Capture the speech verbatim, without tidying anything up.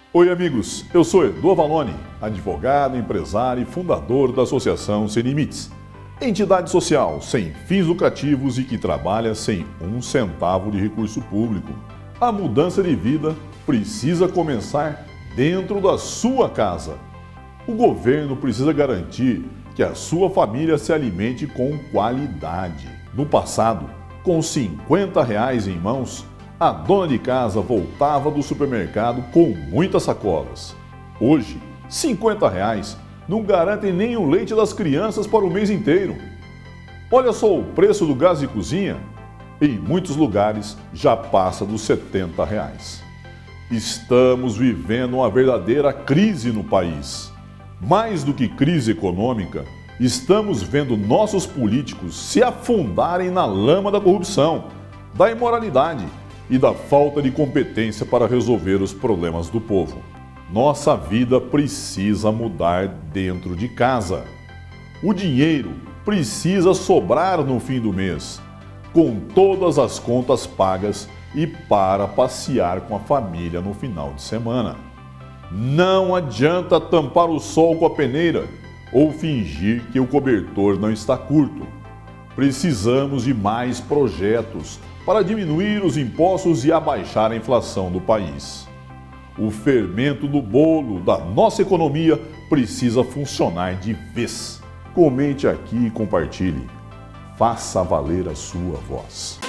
Oi amigos, eu sou Edu Avalone, advogado, empresário e fundador da Associação Sem Limites, entidade social sem fins lucrativos e que trabalha sem um centavo de recurso público. A mudança de vida precisa começar dentro da sua casa. O governo precisa garantir que a sua família se alimente com qualidade. No passado, com cinquenta reais em mãos, a dona de casa voltava do supermercado com muitas sacolas. Hoje, cinquenta reais não garantem nem o leite das crianças para o mês inteiro. Olha só o preço do gás de cozinha. Em muitos lugares já passa dos setenta reais. Estamos vivendo uma verdadeira crise no país. Mais do que crise econômica, estamos vendo nossos políticos se afundarem na lama da corrupção, da imoralidade e da falta de competência para resolver os problemas do povo. Nossa vida precisa mudar dentro de casa. O dinheiro precisa sobrar no fim do mês, com todas as contas pagas e para passear com a família no final de semana. Não adianta tampar o sol com a peneira ou fingir que o cobertor não está curto. Precisamos de mais projetos para diminuir os impostos e abaixar a inflação do país. O fermento do bolo da nossa economia precisa funcionar de vez. Comente aqui e compartilhe. Faça valer a sua voz.